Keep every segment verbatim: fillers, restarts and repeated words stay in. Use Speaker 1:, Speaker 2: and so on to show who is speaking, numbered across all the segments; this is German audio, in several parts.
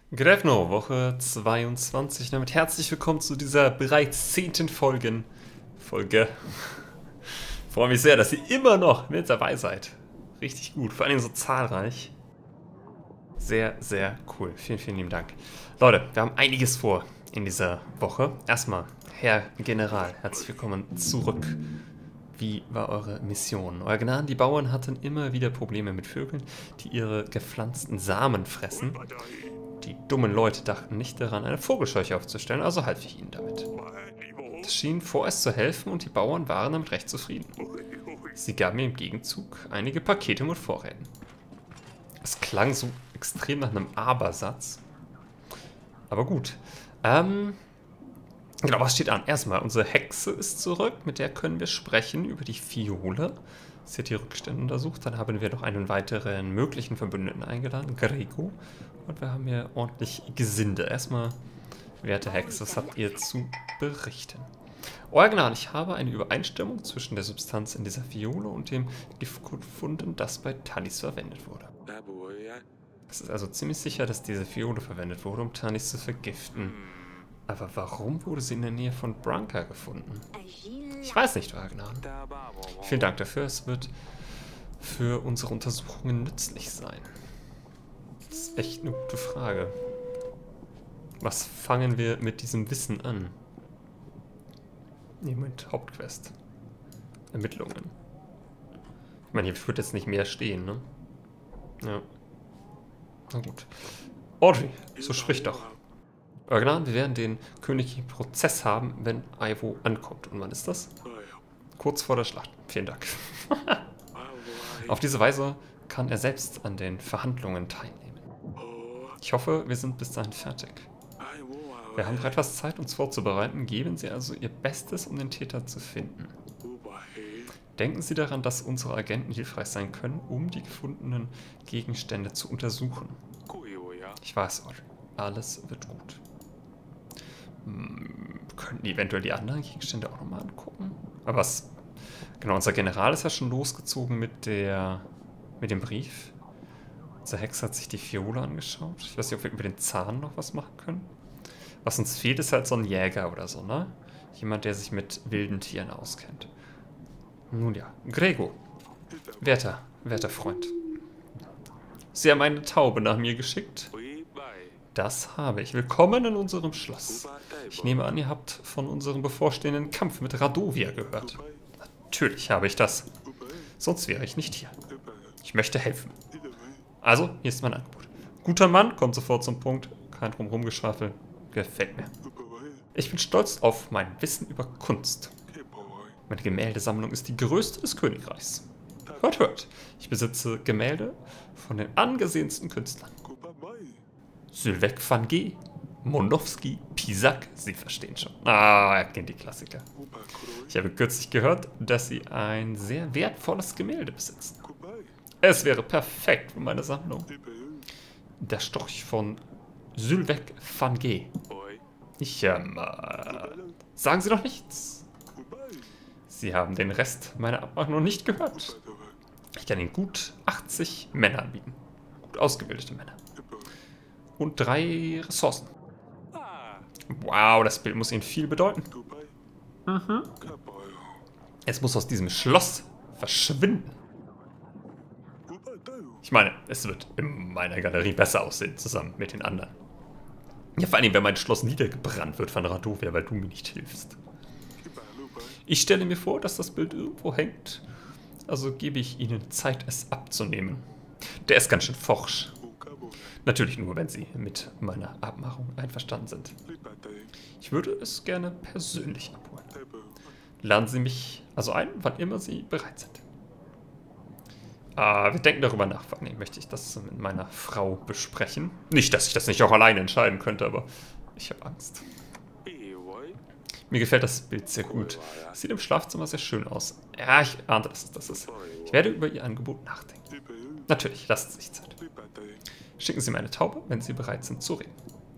Speaker 1: Grevno, Woche zweiundzwanzig. Damit herzlich willkommen zu dieser bereits zehnten Folgen. Folge. Ich freue mich sehr, dass ihr immer noch mit dabei seid. Richtig gut, vor allem so zahlreich. Sehr, sehr cool. Vielen, vielen lieben Dank. Leute, wir haben einiges vor in dieser Woche. Erstmal, Herr General, herzlich willkommen zurück. Wie war eure Mission? Euer Gnaden, die Bauern hatten immer wieder Probleme mit Vögeln, die ihre gepflanzten Samen fressen. Die dummen Leute dachten nicht daran, eine Vogelscheuche aufzustellen, also half ich ihnen damit. Das schien vorerst zu helfen und die Bauern waren damit recht zufrieden. Sie gaben mir im Gegenzug einige Pakete mit Vorräten. Es klang so extrem nach einem Aber-Satz. Aber gut. Ähm, genau, was steht an? Erstmal, unsere Hexe ist zurück, mit der können wir sprechen über die Fiole. Sie hat die Rückstände untersucht. Dann haben wir noch einen weiteren möglichen Verbündeten eingeladen, Grego. Und wir haben hier ordentlich Gesinde. Erstmal, werte Hexe, was habt ihr zu berichten? Euer Gnaden, ich habe eine Übereinstimmung zwischen der Substanz in dieser Fiole und dem Gift gefunden, das bei Tanis verwendet wurde. Es ist also ziemlich sicher, dass diese Fiole verwendet wurde, um Tanis zu vergiften. Aber warum wurde sie in der Nähe von Branka gefunden? Ich weiß nicht, Euer Gnaden. Vielen Dank dafür, es wird für unsere Untersuchungen nützlich sein. Das ist echt eine gute Frage. Was fangen wir mit diesem Wissen an? Nee, Moment, Hauptquest. Ermittlungen. Ich meine, hier wird jetzt nicht mehr stehen, ne? Ja. Na gut. Audrey, so sprich doch. Euer Gnaden, wir werden den königlichen Prozess haben, wenn Ivo ankommt. Und wann ist das? Kurz vor der Schlacht. Vielen Dank. Auf diese Weise kann er selbst an den Verhandlungen teilnehmen. Ich hoffe, wir sind bis dahin fertig. Wir haben noch etwas Zeit, uns vorzubereiten. Geben Sie also Ihr Bestes, um den Täter zu finden. Denken Sie daran, dass unsere Agenten hilfreich sein können, um die gefundenen Gegenstände zu untersuchen. Ich weiß, Audrey. Alles wird gut. Hm, könnten eventuell die anderen Gegenstände auch nochmal angucken? Aber was? Genau, unser General ist ja schon losgezogen mit der mit dem Brief. Unser Hex hat sich die Fiole angeschaut. Ich weiß nicht, ob wir über den Zahn noch was machen können. Was uns fehlt, ist halt so ein Jäger oder so, ne? Jemand, der sich mit wilden Tieren auskennt. Nun ja, Grego. Werter, werter Freund. Sie haben eine Taube nach mir geschickt. Das habe ich. Willkommen in unserem Schloss. Ich nehme an, ihr habt von unserem bevorstehenden Kampf mit Radovia gehört. Natürlich habe ich das. Sonst wäre ich nicht hier. Ich möchte helfen. Also, hier ist mein Angebot. Guter Mann, kommt sofort zum Punkt. Kein Drumherumgeschwafel. Gefällt mir. Ich bin stolz auf mein Wissen über Kunst. Meine Gemäldesammlung ist die größte des Königreichs. Hört, hört. Ich besitze Gemälde von den angesehensten Künstlern. Sylwek van G, Mondowski, Pisak, Sie verstehen schon. Ah, er kennt die Klassiker. Ich habe kürzlich gehört, dass Sie ein sehr wertvolles Gemälde besitzen. Es wäre perfekt für meine Sammlung. Der Storch von Sylwek van G. Ich, ähm, äh, sagen Sie doch nichts. Sie haben den Rest meiner Abmachung noch nicht gehört. Ich kann Ihnen gut achtzig Männer anbieten. Gut ausgebildete Männer. Und drei Ressourcen. Wow, das Bild muss Ihnen viel bedeuten. Mhm. Es muss aus diesem Schloss verschwinden. Ich meine, es wird in meiner Galerie besser aussehen, zusammen mit den anderen. Ja, vor allem, wenn mein Schloss niedergebrannt wird von Radovia, weil du mir nicht hilfst. Ich stelle mir vor, dass das Bild irgendwo hängt. Also gebe ich Ihnen Zeit, es abzunehmen. Der ist ganz schön forsch. Natürlich nur, wenn Sie mit meiner Abmachung einverstanden sind. Ich würde es gerne persönlich abholen. Laden Sie mich also ein, wann immer Sie bereit sind. Ah, wir denken darüber nach. Vor allem möchte ich das mit meiner Frau besprechen. Nicht, dass ich das nicht auch alleine entscheiden könnte, aber ich habe Angst. Mir gefällt das Bild sehr gut. Es sieht im Schlafzimmer sehr schön aus. Ja, ich ahnte, dass es das ist. Ich werde über Ihr Angebot nachdenken. Natürlich, lassen Sie sich Zeit. Schicken Sie mir eine Taube, wenn Sie bereit sind zu reden.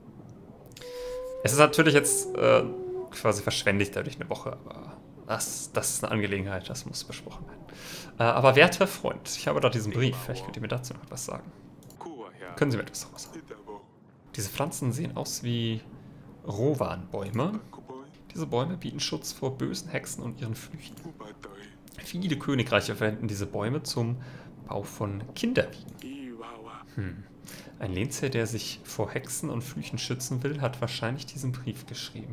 Speaker 1: Es ist natürlich jetzt äh, quasi verschwendigt dadurch eine Woche, aber das, das ist eine Angelegenheit, das muss besprochen werden. Äh, aber werter Freund, ich habe da diesen Brief, vielleicht könnt ihr mir dazu noch etwas sagen. Können Sie mir etwas darüber sagen? Diese Pflanzen sehen aus wie Rowan-Bäume. Diese Bäume bieten Schutz vor bösen Hexen und ihren Flüchen. Viele Königreiche verwenden diese Bäume zum Bau von Kinderwiegen. Hm. Ein Lehnsherr, der sich vor Hexen und Flüchen schützen will, hat wahrscheinlich diesen Brief geschrieben.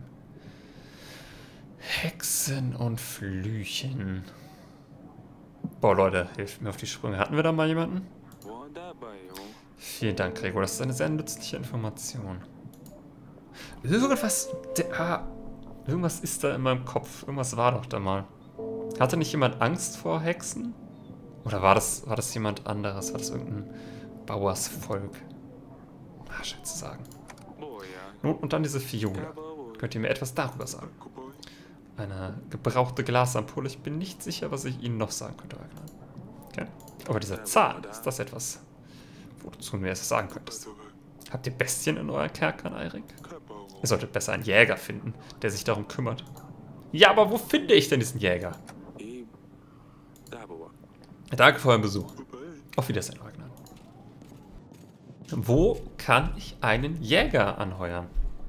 Speaker 1: Hexen und Flüchen. Boah, Leute, hilft mir auf die Sprünge. Hatten wir da mal jemanden? Vielen Dank, Gregor. Das ist eine sehr nützliche Information. Irgendwas... Ah, irgendwas ist da in meinem Kopf. Irgendwas war doch da mal. Hatte nicht jemand Angst vor Hexen? Oder war das, war das jemand anderes? War das irgendein Bauersvolk? Ah, schwer zu sagen. Nun, und dann diese Fiole. Könnt ihr mir etwas darüber sagen? Eine gebrauchte Glasampulle. Ich bin nicht sicher, was ich Ihnen noch sagen könnte. Okay. Aber dieser Zahn, ist das etwas, wozu du mir es sagen könntest? Habt ihr Bestien in euren Kerkern, Eirik? Ihr solltet besser einen Jäger finden, der sich darum kümmert. Ja, aber wo finde ich denn diesen Jäger? Danke für euren Besuch. Auf Wiedersehen, Ragnar. Wo kann ich einen Jäger anheuern?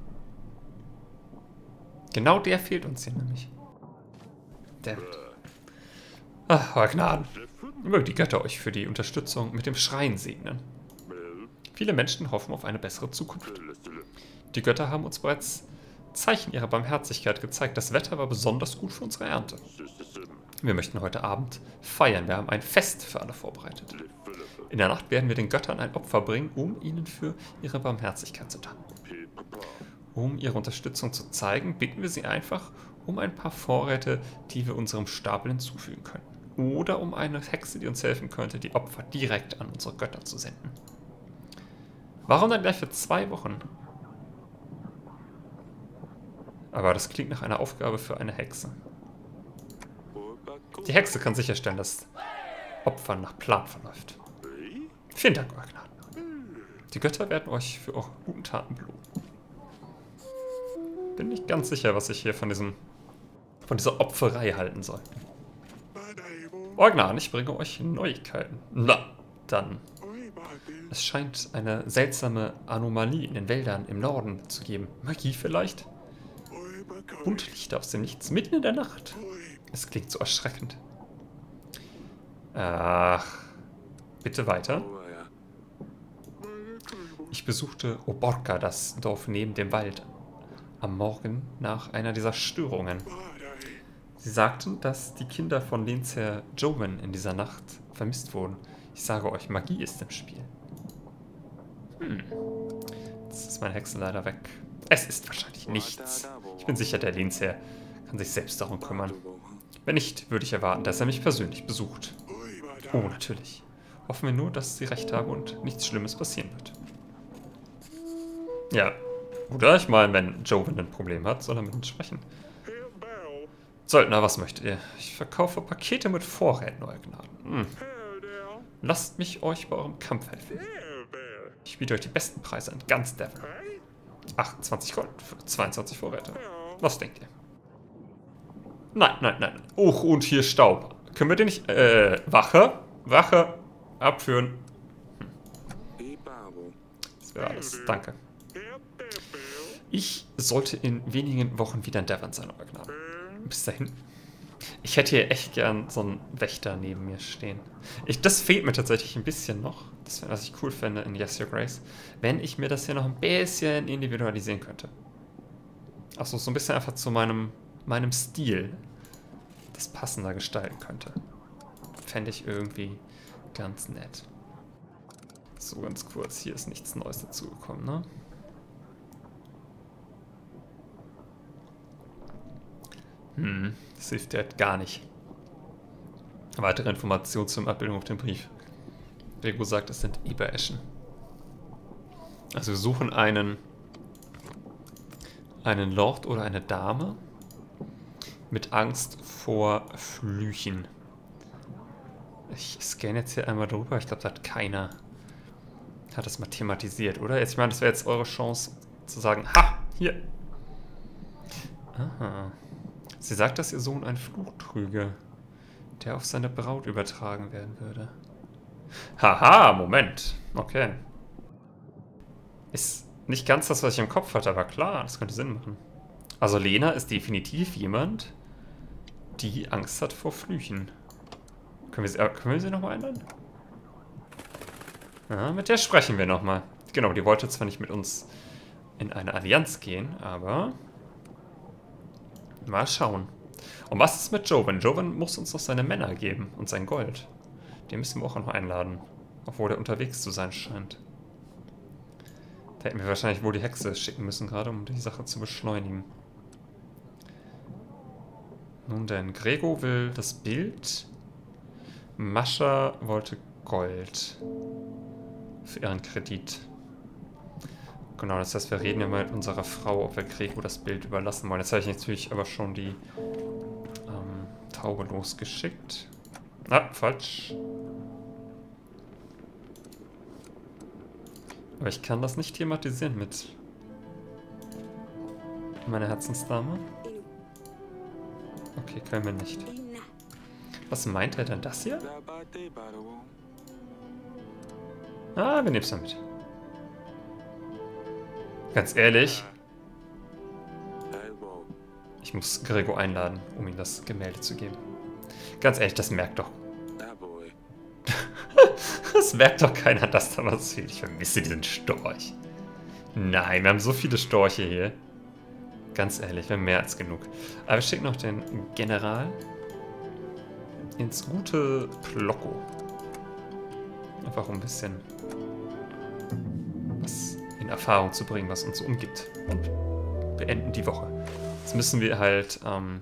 Speaker 1: Genau der fehlt uns hier nämlich. Dammit. Ach, euer Gnaden. Mögen die Götter euch für die Unterstützung mit dem Schrein segnen. Viele Menschen hoffen auf eine bessere Zukunft. Die Götter haben uns bereits Zeichen ihrer Barmherzigkeit gezeigt. Das Wetter war besonders gut für unsere Ernte. Wir möchten heute Abend feiern. Wir haben ein Fest für alle vorbereitet. In der Nacht werden wir den Göttern ein Opfer bringen, um ihnen für ihre Barmherzigkeit zu danken. Um ihre Unterstützung zu zeigen, bitten wir sie einfach um ein paar Vorräte, die wir unserem Stapel hinzufügen können. Oder um eine Hexe, die uns helfen könnte, die Opfer direkt an unsere Götter zu senden. Warum dann gleich für zwei Wochen? Aber das klingt nach einer Aufgabe für eine Hexe. Die Hexe kann sicherstellen, dass Opfern nach Plan verläuft. Vielen Dank, euer Gnaden. Die Götter werden euch für eure guten Taten belohnen. Bin nicht ganz sicher, was ich hier von diesem von dieser Opferei halten soll. Euer Gnaden, ich bringe euch Neuigkeiten. Na, dann. Es scheint eine seltsame Anomalie in den Wäldern im Norden zu geben. Magie vielleicht? Bunte Lichter aus dem Nichts, mitten in der Nacht. Es klingt so erschreckend. Ach, bitte weiter. Ich besuchte Oborka, das Dorf neben dem Wald, am Morgen nach einer dieser Störungen. Sie sagten, dass die Kinder von Lehnsherr Joven in dieser Nacht vermisst wurden. Ich sage euch, Magie ist im Spiel. Hm. Jetzt ist meine Hexe leider weg. Es ist wahrscheinlich nichts. Ich bin sicher, der Lehnsherr kann sich selbst darum kümmern. Wenn nicht, würde ich erwarten, dass er mich persönlich besucht. Oh, natürlich. Hoffen wir nur, dass sie recht haben und nichts Schlimmes passieren wird. Ja, oder? Ich meine, wenn Joven ein Problem hat, soll er mit uns sprechen. Söldner, was möchtet ihr? Ich verkaufe Pakete mit Vorräten, euer Gnaden. Hm. Lasst mich euch bei eurem Kampf helfen. Ich biete euch die besten Preise an ganz Devon. achtundzwanzig Gold für zweiundzwanzig Vorräte. Was denkt ihr? Nein, nein, nein. Och, und hier Staub. Können wir den nicht... Äh, Wache? Wache. Abführen. Hm. Das wäre alles. Danke. Ich sollte in wenigen Wochen wieder in Devon sein, euer Gnaden. Bis dahin. Ich hätte hier echt gern so einen Wächter neben mir stehen. Ich, das fehlt mir tatsächlich ein bisschen noch. Das wäre, was ich cool fände in Yes, Your Grace. Wenn ich mir das hier noch ein bisschen individualisieren könnte. Achso, so ein bisschen einfach zu meinem, meinem Stil das passender gestalten könnte. Fände ich irgendwie ganz nett. So, ganz kurz. Hier ist nichts Neues dazugekommen, ne? Hm, das hilft ja gar nicht. Weitere Informationen zur Abbildung auf dem Brief. Rego sagt, es sind Ebereschen. Also wir suchen einen einen Lord oder eine Dame mit Angst vor Flüchen. Ich scanne jetzt hier einmal drüber. Ich glaube, da hat keiner hat das mal thematisiert, oder? Jetzt, ich meine, das wäre jetzt eure Chance zu sagen, ha, hier. Aha. Sie sagt, dass ihr Sohn einen Fluch trüge, der auf seine Braut übertragen werden würde. Haha, Moment. Okay. Ist, Nicht ganz das, was ich im Kopf hatte, aber klar, das könnte Sinn machen. Also Lena ist definitiv jemand, die Angst hat vor Flüchen. Können wir sie, äh, können wir sie nochmal ändern? Ja, mit der sprechen wir nochmal. Genau, die wollte zwar nicht mit uns in eine Allianz gehen, aber mal schauen. Und was ist mit Joven? Joven muss uns noch seine Männer geben und sein Gold. Den müssen wir auch noch einladen. Obwohl er unterwegs zu sein scheint. Da hätten wir wahrscheinlich wohl die Hexe schicken müssen gerade, um die Sache zu beschleunigen. Nun denn, Gregor will das Bild. Mascha wollte Gold. Für ihren Kredit. Genau, das heißt, wir reden ja mal mit unserer Frau, ob wir Gregor das Bild überlassen wollen. Jetzt habe ich natürlich aber schon die ähm, Taube losgeschickt. Ah, falsch. Aber ich kann das nicht thematisieren mit meiner Herzensdame. Okay, können wir nicht. Was meint er denn das hier? Ah, wir nehmen es mal mit. Ganz ehrlich, ich muss Gregor einladen, um ihm das Gemälde zu geben. Ganz ehrlich, das merkt doch. Das merkt doch keiner, dass da was fehlt. Ich vermisse diesen Storch. Nein, wir haben so viele Storche hier. Ganz ehrlich, wir haben mehr als genug. Aber wir schicken noch den General ins gute Plocko. Einfach um ein bisschen was in Erfahrung zu bringen, was uns so umgibt. Und beenden die Woche. Jetzt müssen wir halt, ähm...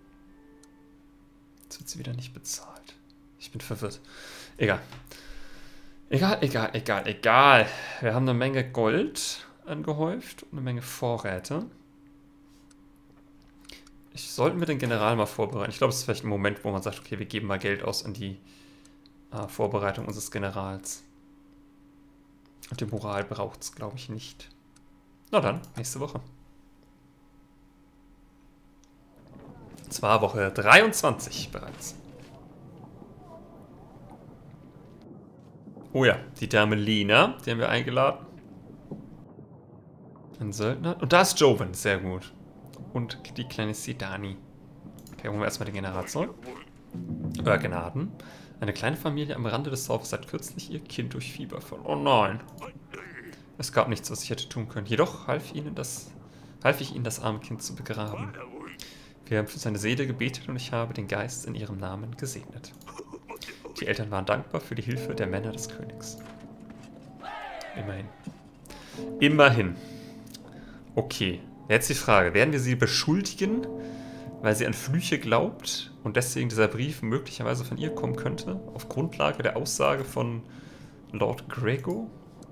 Speaker 1: Jetzt wird sie wieder nicht bezahlt. Ich bin verwirrt. Egal. Egal, egal, egal, egal. Wir haben eine Menge Gold angehäuft und eine Menge Vorräte. Ich sollten wir den General mal vorbereiten. Ich glaube, es ist vielleicht ein Moment, wo man sagt, okay, wir geben mal Geld aus an die äh, Vorbereitung unseres Generals. Und die Moral braucht es, glaube ich, nicht. Na dann, nächste Woche. Und zwar Woche dreiundzwanzig bereits. Oh ja, die Dame Lena, die haben wir eingeladen. Ein Söldner. Und da ist Joven, sehr gut. Und die kleine Sidani. Okay, holen wir erstmal den General zurück. Äh, Gnaden. Eine kleine Familie am Rande des Dorfes hat kürzlich ihr Kind durch Fieber verloren. Oh nein. Es gab nichts, was ich hätte tun können. Jedoch half, ihnen das, half ich ihnen, das arme Kind zu begraben. Wir haben für seine Seele gebetet und ich habe den Geist in ihrem Namen gesegnet. Die Eltern waren dankbar für die Hilfe der Männer des Königs. Immerhin. Immerhin. Okay. Jetzt die Frage. Werden wir sie beschuldigen, weil sie an Flüche glaubt und deswegen dieser Brief möglicherweise von ihr kommen könnte? Auf Grundlage der Aussage von Lord Gregor?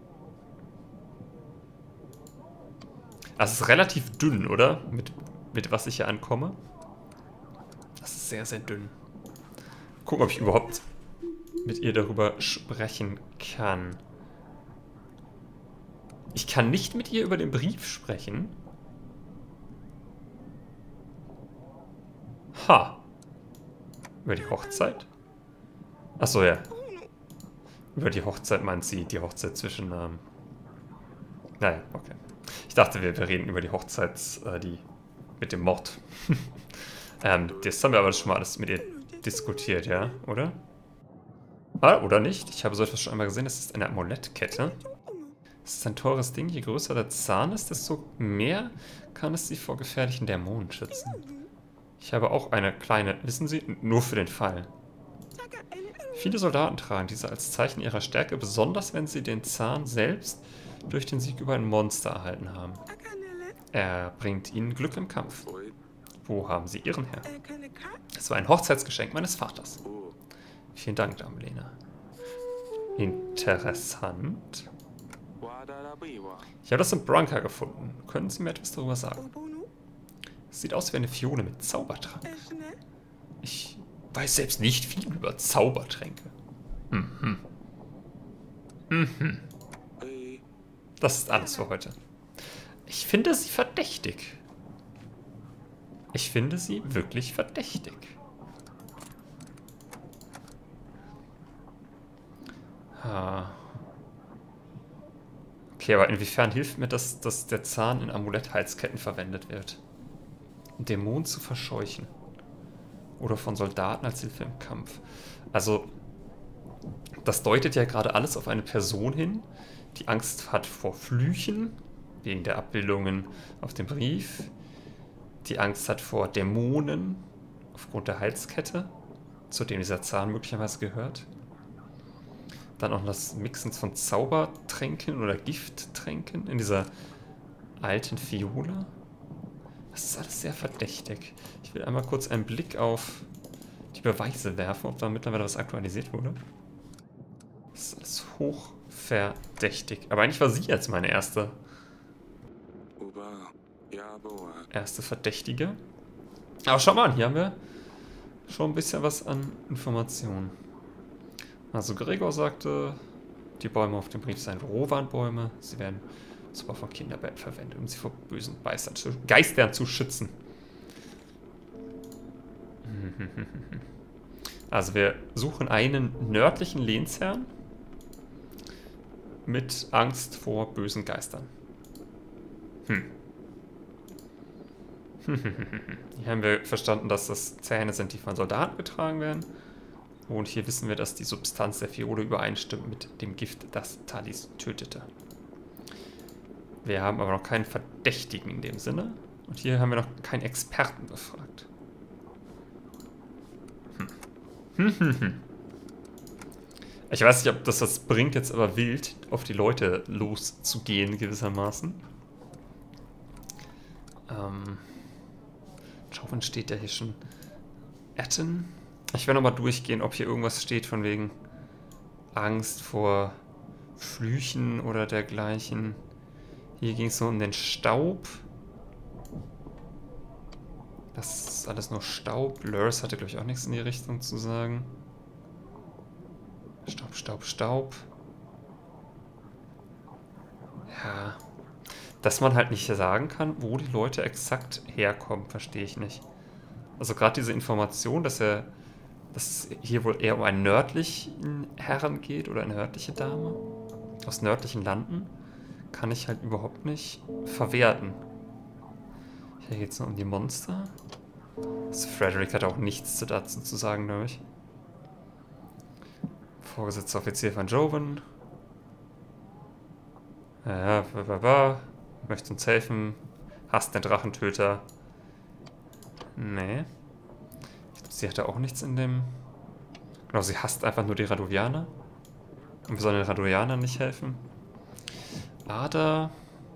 Speaker 1: Das ist relativ dünn, oder? Mit, mit was ich hier ankomme. Das ist sehr, sehr dünn. Gucken, ob ich überhaupt mit ihr darüber sprechen kann. Ich kann nicht mit ihr über den Brief sprechen. Ha. Über die Hochzeit? Achso, ja. Über die Hochzeit meint sie die Hochzeit zwischen... Ähm naja, okay. Ich dachte, wir, wir reden über die Hochzeit, äh, die mit dem Mord. ähm, das haben wir aber schon mal alles mit ihr diskutiert, ja? Oder? Ah, oder nicht? Ich habe so etwas schon einmal gesehen. Das ist eine Amulettkette. Das ist ein teures Ding. Je größer der Zahn ist, desto mehr kann es sie vor gefährlichen Dämonen schützen. Ich habe auch eine kleine, wissen Sie, nur für den Fall. Viele Soldaten tragen diese als Zeichen ihrer Stärke, besonders wenn sie den Zahn selbst durch den Sieg über ein Monster erhalten haben. Er bringt ihnen Glück im Kampf. Wo haben Sie Ihren Herr? Es war ein Hochzeitsgeschenk meines Vaters. Vielen Dank, Dame Lena. Interessant. Ich habe das in Branka gefunden. Können Sie mir etwas darüber sagen? Es sieht aus wie eine Fiole mit Zaubertrank. Ich weiß selbst nicht viel über Zaubertränke. Mhm. Mhm. Das ist alles für heute. Ich finde sie verdächtig. Ich finde sie wirklich verdächtig. Ha. Okay, aber inwiefern hilft mir das, dass der Zahn in Amulettheizketten verwendet wird? Um Dämonen zu verscheuchen. Oder von Soldaten als Hilfe im Kampf. Also, das deutet ja gerade alles auf eine Person hin, die Angst hat vor Flüchen, wegen der Abbildungen auf dem Brief, die Angst hat vor Dämonen, aufgrund der Halskette, zu dem dieser Zahn möglicherweise gehört. Dann auch das Mixen von Zaubertränken oder Gifttränken in dieser alten Fiole. Das ist alles sehr verdächtig. Ich will einmal kurz einen Blick auf die Beweise werfen, ob da mittlerweile was aktualisiert wurde. Das ist alles hochverdächtig. Aber eigentlich war sie jetzt meine erste, erste Verdächtige. Aber schau mal an, hier haben wir schon ein bisschen was an Informationen. Also Gregor sagte, die Bäume auf dem Brief seien Rohwarnbäume. Sie werden super von Kinderbetten verwendet, um sie vor bösen Geistern zu, Geistern zu schützen. Also wir suchen einen nördlichen Lehnsherrn mit Angst vor bösen Geistern. Hm. Hier haben wir verstanden, dass das Zähne sind, die von Soldaten getragen werden. Und hier wissen wir, dass die Substanz der Fiole übereinstimmt mit dem Gift, das Talis tötete. Wir haben aber noch keinen Verdächtigen in dem Sinne. Und hier haben wir noch keinen Experten befragt. Hm. Ich weiß nicht, ob das was bringt, jetzt aber wild auf die Leute loszugehen, gewissermaßen. Ähm... Schauen, steht ja hier schon Etten. Ich werde nochmal durchgehen, ob hier irgendwas steht von wegen Angst vor Flüchen oder dergleichen. Hier ging es nur um den Staub. Das ist alles nur Staub. Lurs hatte, glaube ich, auch nichts in die Richtung zu sagen. Staub, Staub, Staub. Ja. Dass man halt nicht sagen kann, wo die Leute exakt herkommen, verstehe ich nicht. Also gerade diese Information, dass er, dass es hier wohl eher um einen nördlichen Herren geht oder eine nördliche Dame aus nördlichen Landen, kann ich halt überhaupt nicht verwerten. Hier geht es nur um die Monster. Also Frederick hat auch nichts dazu zu sagen, glaube ich. Vorgesetzter Offizier von Joven. Ja, ba, ba, ba. Möchte uns helfen. Hasst den Drachentöter. Nee. Ich glaube, sie hatte auch nichts in dem... Genau, sie hasst einfach nur die Radovianer. Und wir sollen den Radovianern nicht helfen. Ada...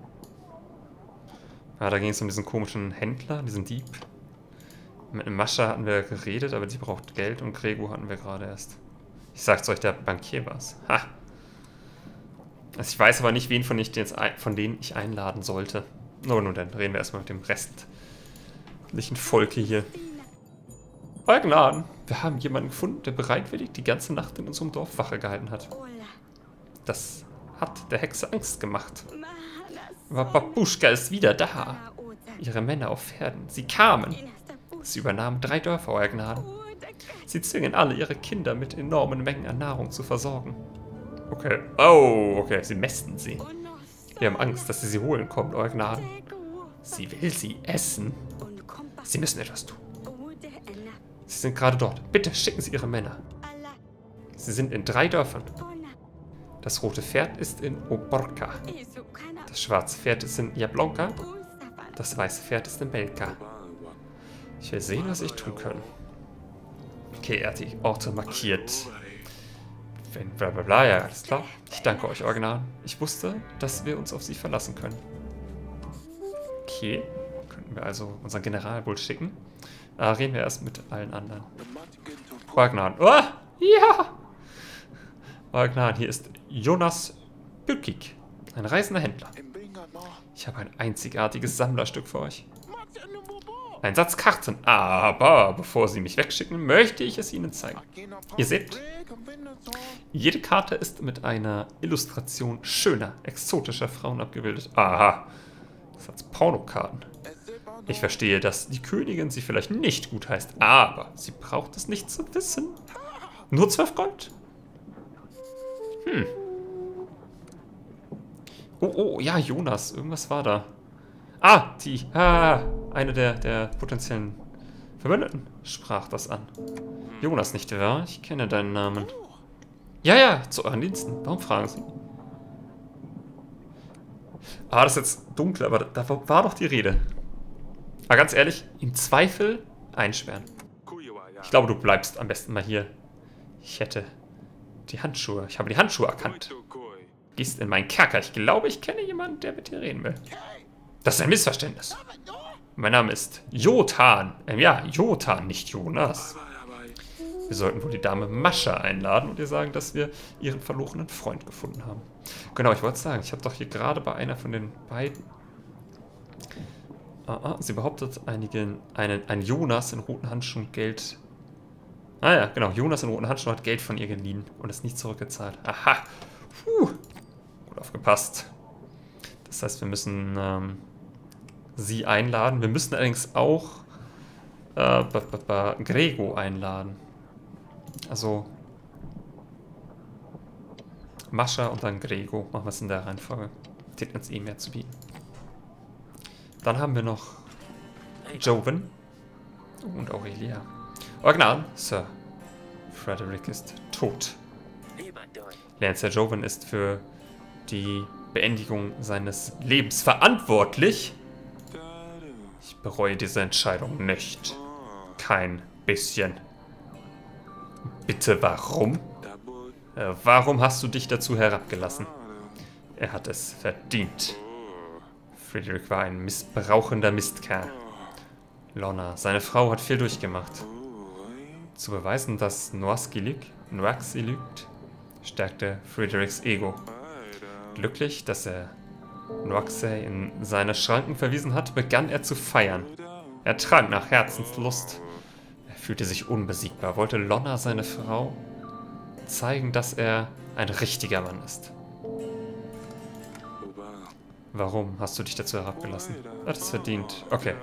Speaker 1: Ja, da ging es um diesen komischen Händler, diesen Dieb. Mit Mascha hatten wir geredet, aber die braucht Geld. Und Gregor hatten wir gerade erst. Ich sag's euch, der Bankier war's. Ha! Also ich weiß aber nicht, wen von, ich jetzt ein, von denen ich einladen sollte. No, nun, dann reden wir erstmal mit dem restlichen Volke hier. Euer Gnaden, wir haben jemanden gefunden, der bereitwillig die ganze Nacht in unserem Dorf Wache gehalten hat. Das hat der Hexe Angst gemacht. Aber Babuschka ist wieder da. Ihre Männer auf Pferden. Sie kamen. Sie übernahmen drei Dörfer, Euer Gnaden. Sie zwingen alle, ihre Kinder mit enormen Mengen an Nahrung zu versorgen. Okay. Oh, okay. Sie mästen sie. Wir haben Angst, dass sie sie holen kommt, Euer Gnaden. Sie will sie essen. Sie müssen etwas tun. Sie sind gerade dort. Bitte schicken Sie Ihre Männer. Sie sind in drei Dörfern. Das rote Pferd ist in Oborka. Das schwarze Pferd ist in Jablonka. Das weiße Pferd ist in Belka. Ich will sehen, was ich tun kann. Okay, er hat die Orte markiert. Wenn bla bla bla, ja, alles klar. Ich danke euch, Euer Gnaden. Ich wusste, dass wir uns auf sie verlassen können. Okay, könnten wir also unseren General wohl schicken. Da reden wir erst mit allen anderen. Euer Gnaden. Oh, ja! Euer Gnaden, hier ist Jonas Bückig, ein reisender Händler. Ich habe ein einzigartiges Sammlerstück für euch. Ein Satz Karten, aber bevor Sie mich wegschicken, möchte ich es Ihnen zeigen. Ihr seht, jede Karte ist mit einer Illustration schöner, exotischer Frauen abgebildet. Aha, Satz Pornokarten. Ich verstehe, dass die Königin sie vielleicht nicht gut heißt, aber sie braucht es nicht zu wissen. Nur zwölf Gold? Hm. Oh, oh, ja, Jonas. Irgendwas war da. Ah, die. Ah, eine der, der potenziellen Verbündeten sprach das an. Jonas, nicht wahr? Ich kenne deinen Namen. Ja, ja, zu euren Diensten. Warum fragen Sie? Ah, das ist jetzt dunkel, aber da war doch die Rede. Aber ganz ehrlich, im Zweifel einsperren. Ich glaube, du bleibst am besten mal hier. Ich hätte die Handschuhe. Ich habe die Handschuhe erkannt. Gehst in meinen Kerker. Ich glaube, ich kenne jemanden, der mit dir reden will. Das ist ein Missverständnis. Mein Name ist Jotan. Ähm, ja, Jotan, nicht Jonas. Wir sollten wohl die Dame Mascha einladen und ihr sagen, dass wir ihren verlorenen Freund gefunden haben. Genau, ich wollte sagen, ich habe doch hier gerade bei einer von den beiden... Ah, ah, sie behauptet, einigen, einen, ein Jonas in roten Handschuhen Geld... Ah ja, genau, Jonas in roten Handschuhen hat Geld von ihr geliehen und es nicht zurückgezahlt. Aha, puh, gut aufgepasst. Das heißt, wir müssen ähm, sie einladen. Wir müssen allerdings auch äh, Grego einladen. Also Mascha und dann Grego. Machen wir es in der Reihenfolge. Die hat uns eh mehr zu bieten. Dann haben wir noch Joven und Aurelia. Original, Sir Frederick ist tot. Lancer Joven ist für die Beendigung seines Lebens verantwortlich. Ich bereue diese Entscheidung nicht. Kein bisschen. Bitte, warum? Äh, warum hast du dich dazu herabgelassen? Er hat es verdient. Frederick war ein missbrauchender Mistkerl. Lorna, seine Frau, hat viel durchgemacht. Zu beweisen, dass Noaxi lügt, Noaxi lügt, stärkte Fredericks Ego. Glücklich, dass er Noaxi in seine Schranken verwiesen hat, begann er zu feiern. Er trank nach Herzenslust. Er fühlte sich unbesiegbar, wollte Lorna, seine Frau, zeigen, dass er ein richtiger Mann ist. Warum hast du dich dazu herabgelassen? Er hat es verdient. Okay.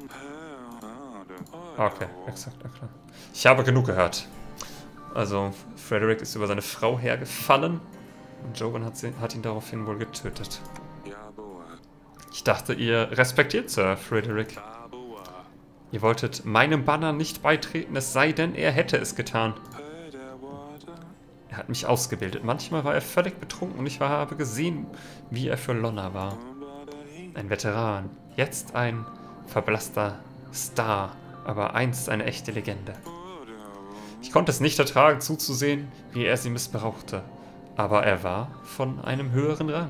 Speaker 1: Okay, exakt, klar. Ich habe genug gehört. Also, Frederick ist über seine Frau hergefallen und Joven hat, sie, hat ihn daraufhin wohl getötet. Ich dachte, ihr respektiert Sir Frederick. Ihr wolltet meinem Banner nicht beitreten, es sei denn, er hätte es getan. Er hat mich ausgebildet. Manchmal war er völlig betrunken und ich habe gesehen, wie er für Lorna war. Ein Veteran, jetzt ein verblasster Star, aber einst eine echte Legende. Ich konnte es nicht ertragen, zuzusehen, wie er sie missbrauchte, aber er war von einem höheren Rang.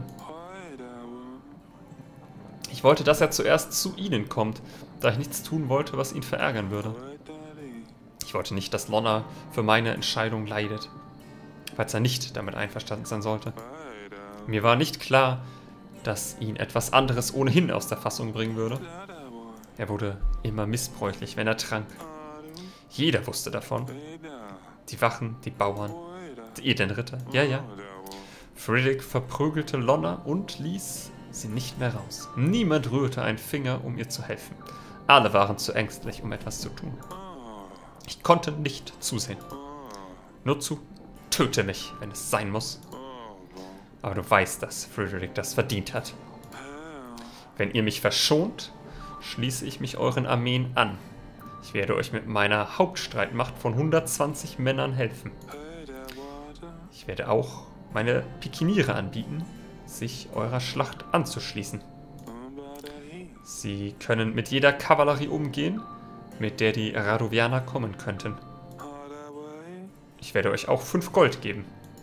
Speaker 1: Ich wollte, dass er zuerst zu ihnen kommt, da ich nichts tun wollte, was ihn verärgern würde. Ich wollte nicht, dass Lorna für meine Entscheidung leidet, falls er nicht damit einverstanden sein sollte. Mir war nicht klar, dass ihn etwas anderes ohnehin aus der Fassung bringen würde. Er wurde immer missbräuchlich, wenn er trank. Jeder wusste davon. Die Wachen, die Bauern, die edlen Ritter, ja, ja. Frederick verprügelte Lorna und ließ sie nicht mehr raus. Niemand rührte einen Finger, um ihr zu helfen. Alle waren zu ängstlich, um etwas zu tun. Ich konnte nicht zusehen. Nur zu, töte mich, wenn es sein muss. Aber du weißt, dass Frederick das verdient hat. Wenn ihr mich verschont, schließe ich mich euren Armeen an. Ich werde euch mit meiner Hauptstreitmacht von hundertzwanzig Männern helfen. Ich werde auch meine Pikiniere anbieten, sich eurer Schlacht anzuschließen. Sie können mit jeder Kavallerie umgehen, mit der die Radovianer kommen könnten. Ich werde euch auch fünf Gold geben.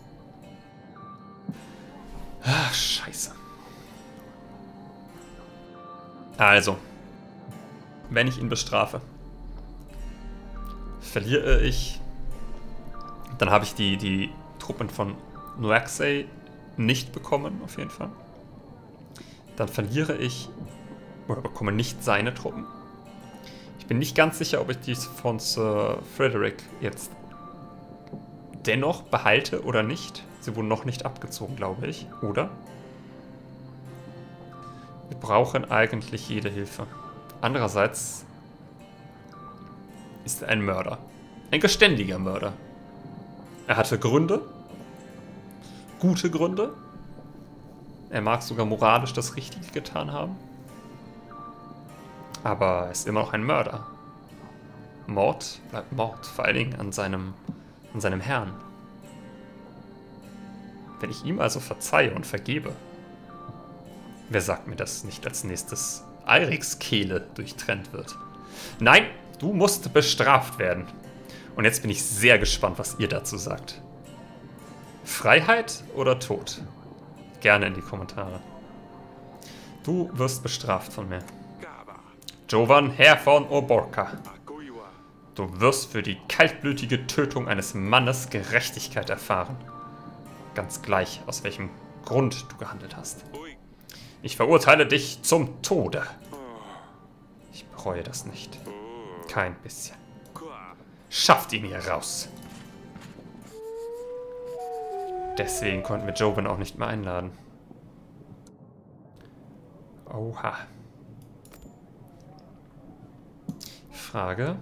Speaker 1: Ach, scheiße. Also, wenn ich ihn bestrafe, verliere ich, dann habe ich die, die Truppen von Noaxi nicht bekommen, auf jeden Fall. Dann verliere ich, oder bekomme nicht seine Truppen. Ich bin nicht ganz sicher, ob ich die von Sir Frederick jetzt dennoch behalte oder nicht. Sie wurden noch nicht abgezogen, glaube ich, oder? Wir brauchen eigentlich jede Hilfe. Andererseits ist er ein Mörder. Ein geständiger Mörder. Er hatte Gründe. Gute Gründe. Er mag sogar moralisch das Richtige getan haben. Aber er ist immer noch ein Mörder. Mord bleibt Mord, vor allen Dingen an seinem, an seinem Herrn. Wenn ich ihm also verzeihe und vergebe, wer sagt mir, dass nicht als nächstes Eiriks Kehle durchtrennt wird? Nein, du musst bestraft werden. Und jetzt bin ich sehr gespannt, was ihr dazu sagt. Freiheit oder Tod? Gerne in die Kommentare. Du wirst bestraft von mir. Jovan, Herr von Oborka. Du wirst für die kaltblütige Tötung eines Mannes Gerechtigkeit erfahren. Ganz gleich, aus welchem Grund du gehandelt hast. Ich verurteile dich zum Tode. Ich bereue das nicht. Kein bisschen. Schafft ihn hier raus. Deswegen konnten wir Jovan auch nicht mehr einladen. Oha. Frage.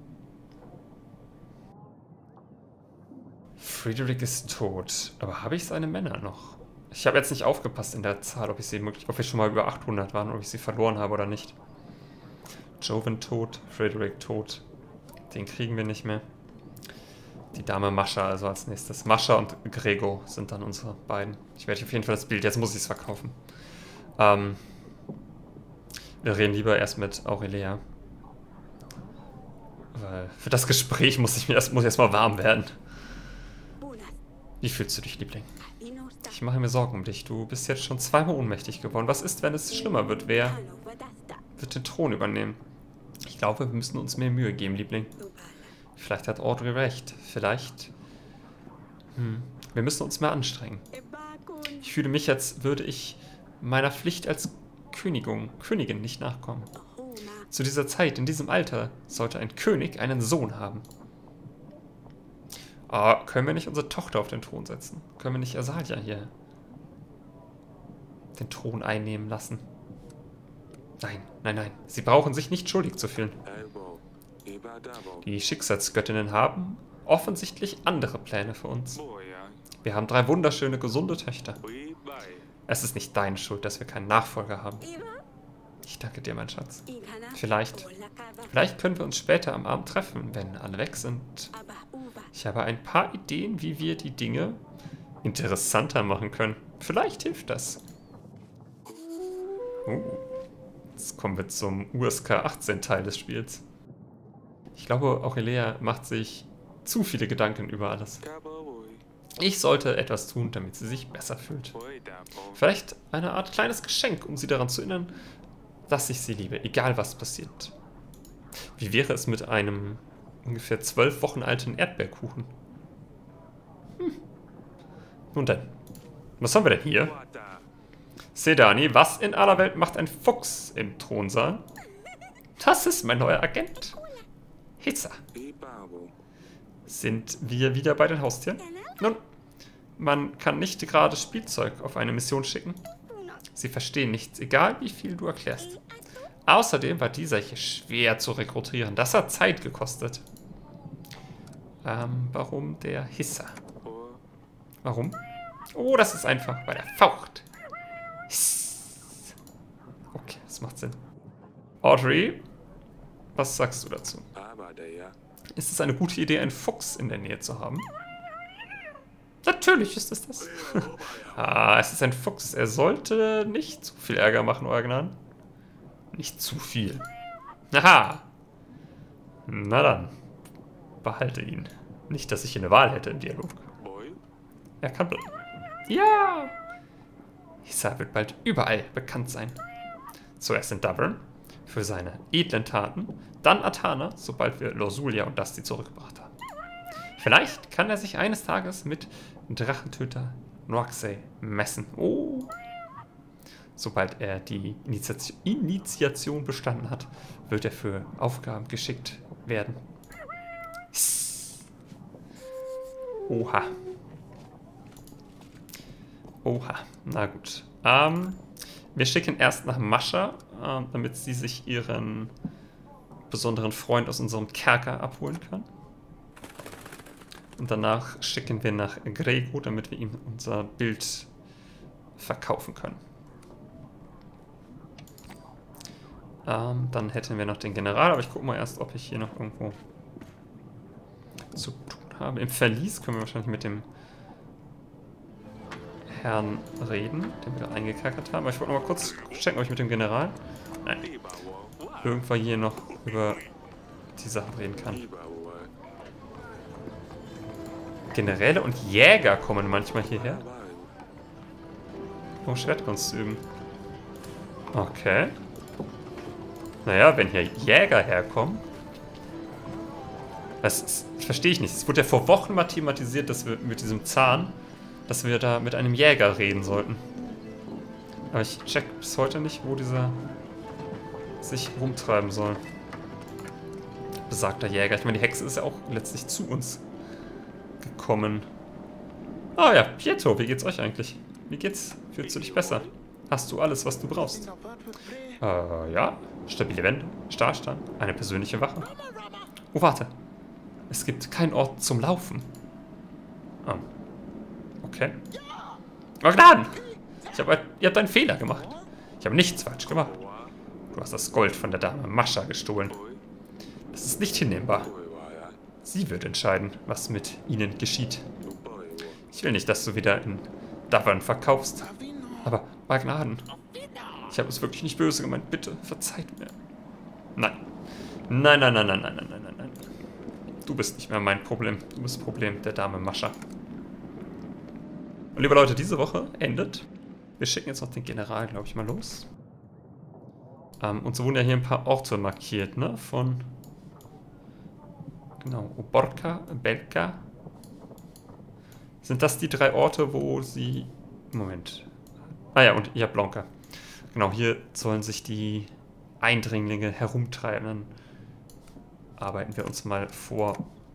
Speaker 1: Friedrich ist tot. Aber habe ich seine Männer noch? Ich habe jetzt nicht aufgepasst in der Zahl, ob ich sie möglich, ob wir schon mal über achthundert waren, ob ich sie verloren habe oder nicht. Jovan tot, Friedrich tot. Den kriegen wir nicht mehr. Die Dame Mascha also als nächstes. Mascha und Gregor sind dann unsere beiden. Ich werde auf jeden Fall das Bild, jetzt muss ich es verkaufen. Ähm, wir reden lieber erst mit Aurelia. Weil für das Gespräch muss ich mir erst, muss ich erst mal warm werden. Wie fühlst du dich, Liebling? Ich mache mir Sorgen um dich. Du bist jetzt schon zweimal ohnmächtig geworden. Was ist, wenn es schlimmer wird? Wer wird den Thron übernehmen? Ich glaube, wir müssen uns mehr Mühe geben, Liebling. Vielleicht hat Audrey recht. Vielleicht... Hm. Wir müssen uns mehr anstrengen. Ich fühle mich, als würde ich meiner Pflicht als Königin, Königin nicht nachkommen. Zu dieser Zeit, in diesem Alter, sollte ein König einen Sohn haben. Oh, können wir nicht unsere Tochter auf den Thron setzen? Können wir nicht Asalia hier den Thron einnehmen lassen? Nein, nein, nein. Sie brauchen sich nicht schuldig zu fühlen. Die Schicksalsgöttinnen haben offensichtlich andere Pläne für uns. Wir haben drei wunderschöne, gesunde Töchter. Es ist nicht deine Schuld, dass wir keinen Nachfolger haben. Ich danke dir, mein Schatz. Vielleicht, vielleicht können wir uns später am Abend treffen, wenn alle weg sind. Ich habe ein paar Ideen, wie wir die Dinge interessanter machen können. Vielleicht hilft das. Uh, jetzt kommen wir zum U S K achtzehn Teil des Spiels. Ich glaube, Aurelia macht sich zu viele Gedanken über alles. Ich sollte etwas tun, damit sie sich besser fühlt. Vielleicht eine Art kleines Geschenk, um sie daran zu erinnern, dass ich sie liebe, egal was passiert. Wie wäre es mit einem ungefähr zwölf Wochen alten Erdbeerkuchen? Hm. Nun denn, was haben wir denn hier? Sedani, was in aller Welt macht ein Fuchs im Thronsaal? Das ist mein neuer Agent. Hitza. Sind wir wieder bei den Haustieren? Nun, man kann nicht gerade Spielzeug auf eine Mission schicken. Sie verstehen nichts, egal wie viel du erklärst. Außerdem war dieser hier schwer zu rekrutieren. Das hat Zeit gekostet. Ähm, warum der Hisser? Warum? Oh, das ist einfach, weil er faucht. Hiss. Okay, das macht Sinn. Audrey, was sagst du dazu? Ist es eine gute Idee, einen Fuchs in der Nähe zu haben? Natürlich ist es das. Ah, es ist ein Fuchs. Er sollte nicht zu viel Ärger machen, euer Gnaden. Nicht zu viel. Aha. Na dann. Behalte ihn. Nicht, dass ich hier eine Wahl hätte im Dialog. Er kann bleiben. Ja. Hissa wird bald überall bekannt sein. Zuerst in Davern für seine edlen Taten, dann Atana, sobald wir Lorsulia und Dusty zurückgebracht haben. Vielleicht kann er sich eines Tages mit Drachentöter Noaxay messen. Oh. Sobald er die Initiation, Initiation bestanden hat, wird er für Aufgaben geschickt werden. Oha. Oha. Na gut. Ähm, wir schicken erst nach Mascha, äh, damit sie sich ihren besonderen Freund aus unserem Kerker abholen kann. Und danach schicken wir nach Gregor, damit wir ihm unser Bild verkaufen können. Ähm, dann hätten wir noch den General, aber ich gucke mal erst, ob ich hier noch irgendwo zu tun habe. Im Verlies können wir wahrscheinlich mit dem Herrn reden, den wir da eingekackert haben. Aber ich wollte noch mal kurz checken, ob ich mit dem General... Nein. Irgendwann hier noch über die Sachen reden kann. Generäle und Jäger kommen manchmal hierher, um Schwertkunst zu üben. Okay. Naja, wenn hier Jäger herkommen... Das, ist, das verstehe ich nicht. Es wurde ja vor Wochen mal thematisiert, dass wir mit diesem Zahn, dass wir da mit einem Jäger reden sollten. Aber ich check bis heute nicht, wo dieser sich rumtreiben soll. Besagter Jäger. Ich meine, die Hexe ist ja auch letztlich zu uns gekommen. Ah ja, Pietro, wie geht's euch eigentlich? Wie geht's? Fühlst du dich besser? Hast du alles, was du brauchst? Äh, ja. Stabile Wände, Stahlstangen, eine persönliche Wache. Oh, warte. Es gibt keinen Ort zum Laufen. Oh. Okay. Oh, Gnaden! Ich hab, ihr habt einen Fehler gemacht. Ich habe nichts falsch gemacht. Du hast das Gold von der Dame Mascha gestohlen. Das ist nicht hinnehmbar. Sie wird entscheiden, was mit ihnen geschieht. Ich will nicht, dass du wieder in Davern verkaufst. Aber, bei Gnaden, ich habe es wirklich nicht böse gemeint. Bitte, verzeiht mir. Nein. Nein, nein, nein, nein, nein, nein, nein, nein. Du bist nicht mehr mein Problem. Du bist das Problem der Dame Mascha. Und liebe Leute, diese Woche endet. Wir schicken jetzt noch den General, glaube ich, mal los. Ähm, und so wurden ja hier ein paar Orte markiert, ne? Von... Genau, Oborka, Belka. Sind das die drei Orte, wo sie... Moment. Ah ja, und Jablonka. Genau, hier sollen sich die Eindringlinge herumtreiben. Dann arbeiten wir uns mal vor.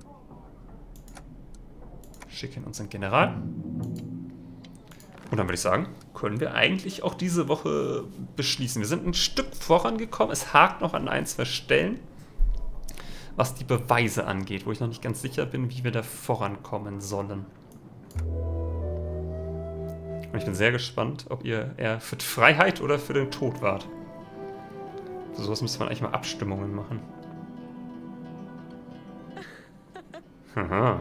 Speaker 1: Schicken unseren General. Und dann würde ich sagen, können wir eigentlich auch diese Woche beschließen. Wir sind ein Stück vorangekommen. Es hakt noch an ein, zwei Stellen, was die Beweise angeht, wo ich noch nicht ganz sicher bin, wie wir da vorankommen sollen. Und ich bin sehr gespannt, ob ihr eher für die Freiheit oder für den Tod wart. Für sowas müsste man eigentlich mal Abstimmungen machen. Haha.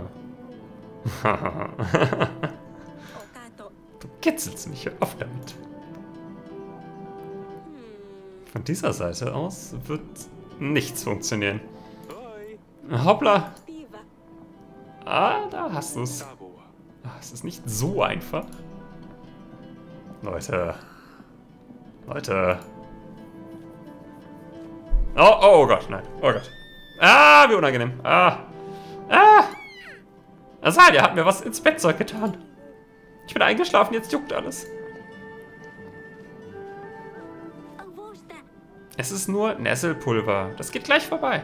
Speaker 1: Du kitzelst mich, hör auf damit. Von dieser Seite aus wird nichts funktionieren. Hoppla. Ah, da hast du es. Ah, es ist nicht so einfach. Leute. Leute. Oh, oh Gott, nein. Oh Gott. Ah, wie unangenehm. Ah. Ah. Asalia hat mir was ins Bettzeug getan. Ich bin eingeschlafen, jetzt juckt alles. Es ist nur Nesselpulver. Das geht gleich vorbei.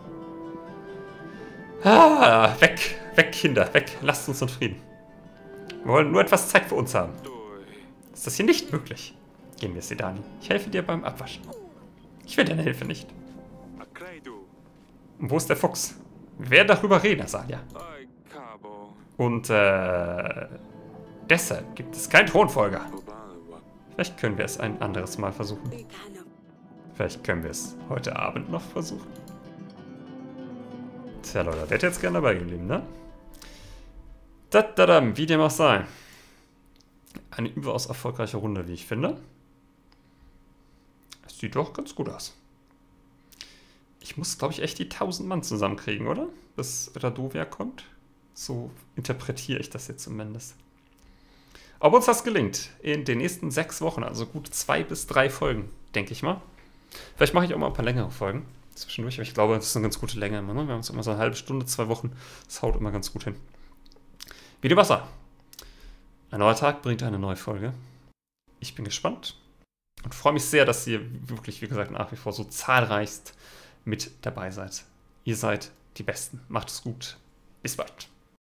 Speaker 1: Ah, weg. Weg, Kinder. Weg. Lasst uns in Frieden. Wir wollen nur etwas Zeit für uns haben. Ist das hier nicht möglich? Gehen wir, Sedani. Ich helfe dir beim Abwaschen. Ich will deine Hilfe nicht. Und wo ist der Fuchs? Wir werden darüber reden, Asalia. Und, äh... deshalb gibt es keinen Thronfolger. Vielleicht können wir es ein anderes Mal versuchen. Vielleicht können wir es heute Abend noch versuchen. Tja, Leute, wärt jetzt gerne dabei geblieben, ne? Dadadam, wie dem auch sei. Eine überaus erfolgreiche Runde, wie ich finde. Es sieht doch ganz gut aus. Ich muss, glaube ich, echt die tausend Mann zusammenkriegen, oder? Bis Radovia kommt. So interpretiere ich das jetzt zumindest. Ob uns das gelingt in den nächsten sechs Wochen, also gut zwei bis drei Folgen, denke ich mal. Vielleicht mache ich auch mal ein paar längere Folgen zwischendurch, aber ich glaube, das ist eine ganz gute Länge immer. Ne? Wir haben uns immer so eine halbe Stunde, zwei Wochen. Das haut immer ganz gut hin. Wie dem Wasser. Ein neuer Tag bringt eine neue Folge. Ich bin gespannt und freue mich sehr, dass ihr wirklich, wie gesagt, nach wie vor so zahlreichst mit dabei seid. Ihr seid die Besten. Macht es gut. Bis bald.